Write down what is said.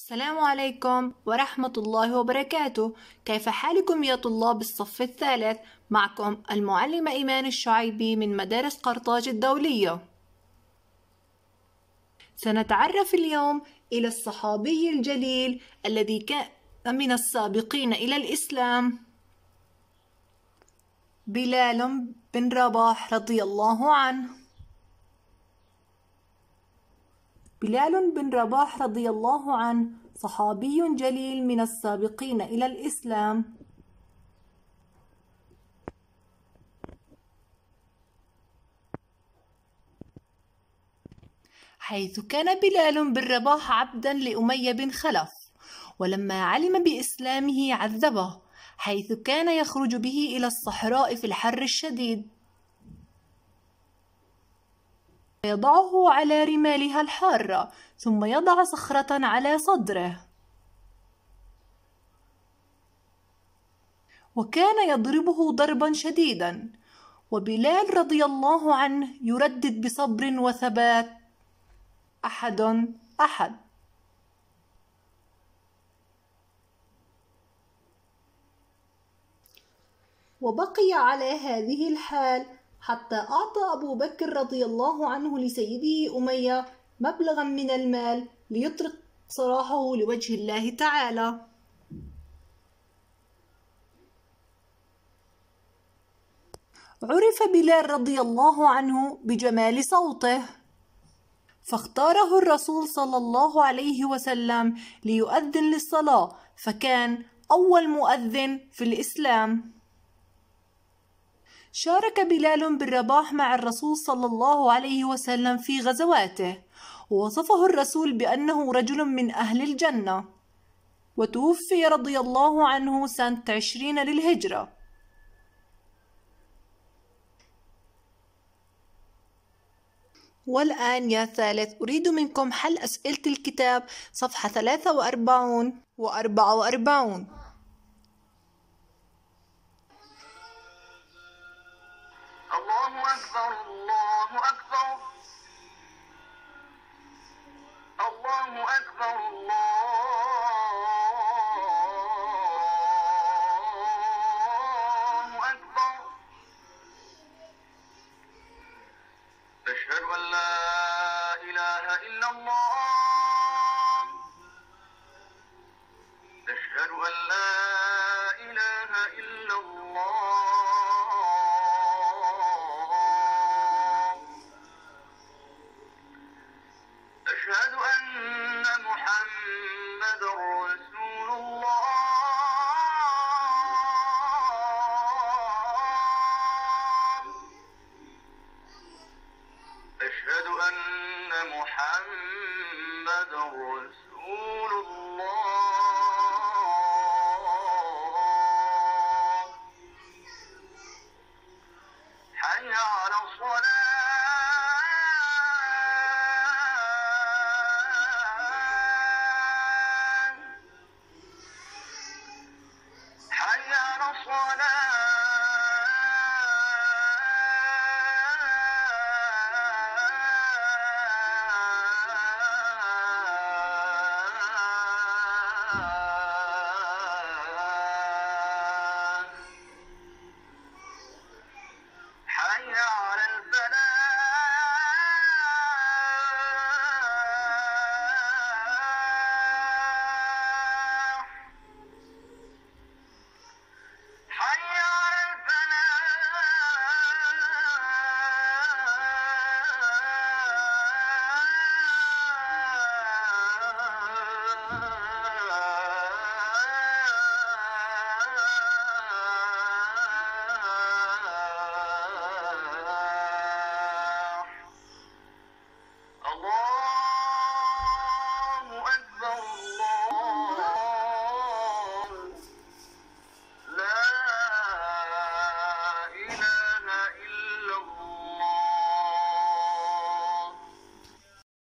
السلام عليكم ورحمة الله وبركاته. كيف حالكم يا طلاب الصف الثالث؟ معكم المعلمة إيمان الشعيبي من مدارس قرطاج الدولية. سنتعرف اليوم إلى الصحابي الجليل الذي كان من السابقين إلى الإسلام، بلال بن رباح رضي الله عنه. بلال بن رباح رضي الله عنه صحابي جليل من السابقين إلى الإسلام، حيث كان بلال بن رباح عبدا لأمية بن خلف، ولما علم بإسلامه عذبه، حيث كان يخرج به إلى الصحراء في الحر الشديد ويضعه على رمالها الحارة، ثم يضع صخرة على صدره، وكان يضربه ضربا شديدا، وبلال رضي الله عنه يردد بصبر وثبات: أحد أحد. وبقي على هذه الحال حتى أعطى أبو بكر رضي الله عنه لسيده أمية مبلغا من المال ليطلق سراحه لوجه الله تعالى. عرف بلال رضي الله عنه بجمال صوته، فاختاره الرسول صلى الله عليه وسلم ليؤذن للصلاة، فكان أول مؤذن في الإسلام. شارك بلال بن رباح مع الرسول صلى الله عليه وسلم في غزواته، ووصفه الرسول بأنه رجل من أهل الجنة، وتوفي رضي الله عنه سنة 20 للهجرة. والآن يا ثالث أريد منكم حل أسئلة الكتاب صفحة 43 و 44. الله أكبر الله أكبر الله أكبر الله أكبر. أشهد أن لا إله إلا الله. أشهد أن لا إله إلا الله. أشهد أن محمد رسول الله. أشهد أن محمد رسول الله.